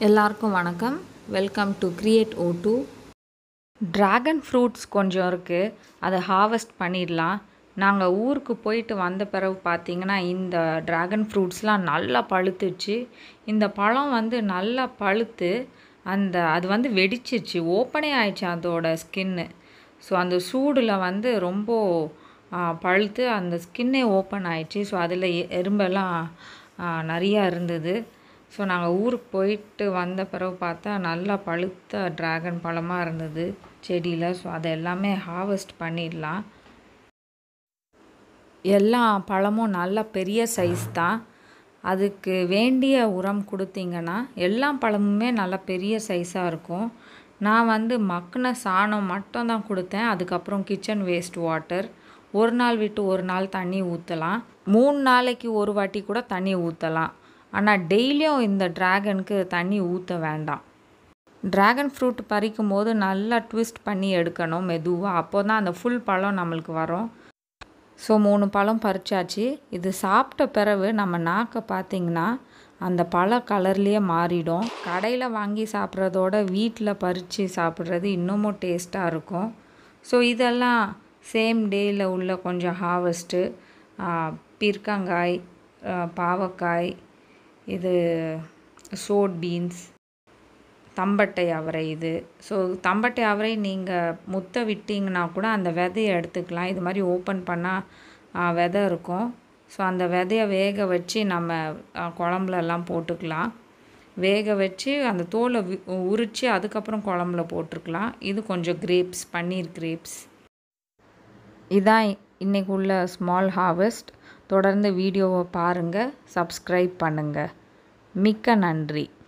எல்லாருக்கும் வணக்கம். Welcome to create O2. Dragon fruits கொஞ்சம் இருக்குது, அதை ஹார்வெஸ்ட் பண்ணிடலாம். நாங்கள் ஊருக்கு போயிட்டு வந்த பிறகு பார்த்திங்கன்னா இந்த ட்ராகன் ஃப்ரூட்ஸ்லாம் நல்லா பழுத்துச்சு. இந்த பழம் நல்லா பழுத்து அது வெடிச்சிருச்சு, ஓப்பனே ஆயிடுச்சு அதோட ஸ்கின்னு. ஸோ அந்த சூடில் ரொம்ப பழுத்து அந்த ஸ்கின்னே ஓப்பன் ஆயிடுச்சு. ஸோ அதில் எறும்பெல்லாம் நிறையா இருந்தது. ஸோ நாங்கள் ஊருக்கு போயிட்டு வந்த பிறகு பார்த்தா நல்லா பழுத்த ட்ராகன் பழமாக இருந்தது செடியில். ஸோ அதை எல்லாமே ஹார்வெஸ்ட் பண்ணிடலாம். எல்லா பழமும் நல்ல பெரிய சைஸ் தான். அதுக்கு வேண்டிய உரம் கொடுத்தீங்கன்னா எல்லா பழமுமே நல்ல பெரிய சைஸாக இருக்கும். நான் மக்கின சாணம் மட்டும் தான் கொடுத்தேன். அதுக்கப்புறம் கிச்சன் வேஸ்ட் வாட்டர், ஒரு நாள் விட்டு ஒரு நாள் தண்ணி ஊற்றலாம். 3 நாளைக்கு ஒரு வாட்டி கூட தண்ணி ஊற்றலாம். ஆனால் டெய்லியும் இந்த ட்ராகனுக்கு தண்ணி ஊற்ற வேண்டாம். ட்ராகன் ஃப்ரூட் பறிக்கும் போது நல்லா ட்விஸ்ட் பண்ணி எடுக்கணும் மெதுவாக, அப்போ தான் அந்த ஃபுல் பழம் நம்மளுக்கு வரும். ஸோ 3 பழம் பறிச்சாச்சு. இது சாப்பிட்ட பிறகு நம்ம நாக்கை பார்த்திங்கன்னா அந்த பழ கலர்லேயே மாறிடும். கடையில் வாங்கி சாப்பிட்றதோட வீட்டில் பறித்து சாப்பிட்றது இன்னமும் டேஸ்ட்டாக இருக்கும். ஸோ இதெல்லாம் சேம் டேயில் உள்ள கொஞ்சம் ஹார்வெஸ்ட்டு. பீர்க்கங்காய், பாவக்காய், இது சோட் பீன்ஸ், தம்பட்டை அவரை. ஸோ தம்பட்டை அவரை நீங்கள் முத்த விட்டிங்கன்னா கூட அந்த விதையை எடுத்துக்கலாம். இது மாதிரி ஓப்பன் பண்ணால் விதை இருக்கும். ஸோ அந்த விதையை வேக வச்சு நம்ம குழம்புலலாம் போட்டுக்கலாம். வேக வச்சு அந்த தோலை உரித்து அதுக்கப்புறம் குழம்புல போட்டுருக்கலாம். இது கொஞ்சம் கிரேப்ஸ், பன்னீர் கிரேப்ஸ். இதான் இன்றைக்கு உள்ள ஸ்மால் ஹார்வெஸ்ட். தொடர்ந்து வீடியோவை பாருங்கள், சப்ஸ்கிரைப் பண்ணுங்கள். மிக்க நன்றி.